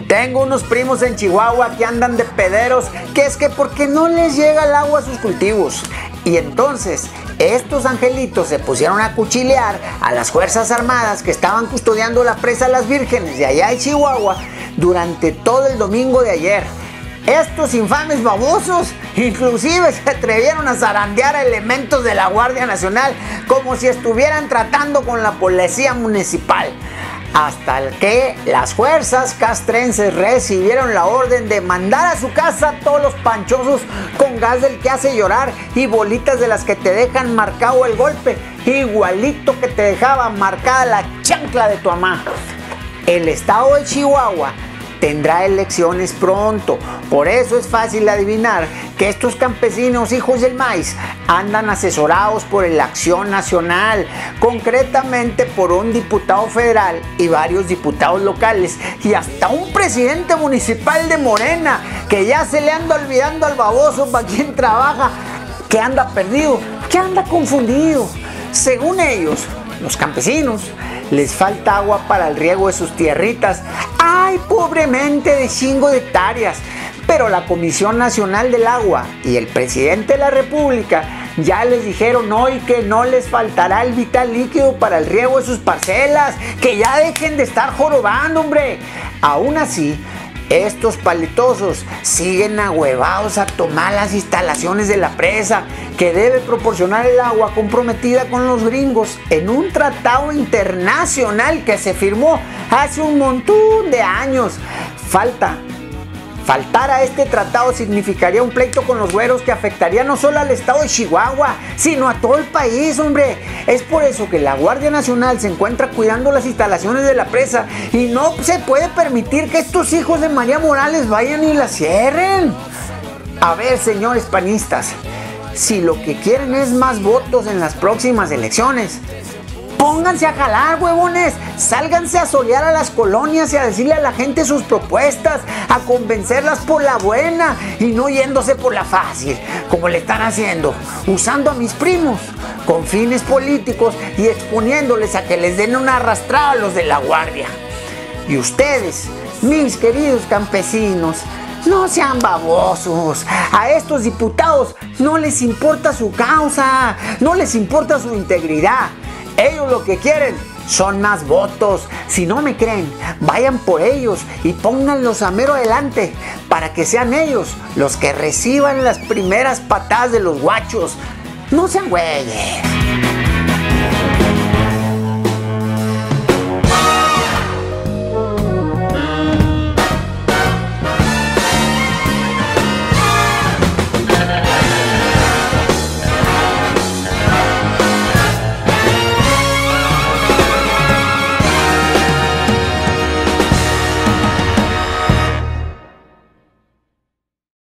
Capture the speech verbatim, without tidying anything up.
Tengo unos primos en Chihuahua que andan de pederos, que es que porque no les llega el agua a sus cultivos. Y entonces, estos angelitos se pusieron a cuchilear a las Fuerzas Armadas que estaban custodiando la presa Las Vírgenes de allá de Chihuahua durante todo el domingo de ayer. Estos infames babosos inclusive se atrevieron a zarandear a elementos de la Guardia Nacional como si estuvieran tratando con la policía municipal. Hasta que las fuerzas castrenses recibieron la orden de mandar a su casa a todos los panchosos con gas del que hace llorar y bolitas de las que te dejan marcado el golpe, igualito que te dejaba marcada la chancla de tu mamá. El estado de Chihuahua tendrá elecciones pronto, por eso es fácil adivinar que estos campesinos hijos del maíz andan asesorados por la Acción Nacional, concretamente por un diputado federal y varios diputados locales y hasta un presidente municipal de Morena, que ya se le anda olvidando al baboso para quien trabaja, que anda perdido, que anda confundido. Según ellos, los campesinos, les falta agua para el riego de sus tierritas. ¡Ay, pobremente de chingo de hectáreas! Pero la Comisión Nacional del Agua y el presidente de la República ya les dijeron hoy que no les faltará el vital líquido para el riego de sus parcelas, que ya dejen de estar jorobando, hombre. Aún así, estos paletosos siguen ahuevados a tomar las instalaciones de la presa, que debe proporcionar el agua comprometida con los gringos en un tratado internacional que se firmó hace un montón de años. Falta Faltar a este tratado significaría un pleito con los güeros que afectaría no solo al estado de Chihuahua, sino a todo el país, hombre. Es por eso que la Guardia Nacional se encuentra cuidando las instalaciones de la presa y no se puede permitir que estos hijos de María Morales vayan y la cierren. A ver, señores panistas, si lo que quieren es más votos en las próximas elecciones, pónganse a jalar, huevones. Sálganse a solear a las colonias y a decirle a la gente sus propuestas, a convencerlas por la buena y no yéndose por la fácil, como le están haciendo, usando a mis primos con fines políticos y exponiéndoles a que les den una arrastrada a los de la Guardia. Y ustedes, mis queridos campesinos, no sean babosos. A estos diputados no les importa su causa, no les importa su integridad. Ellos lo que quieren son más votos. Si no me creen, vayan por ellos y pónganlos a mero adelante para que sean ellos los que reciban las primeras patadas de los guachos. No sean güeyes.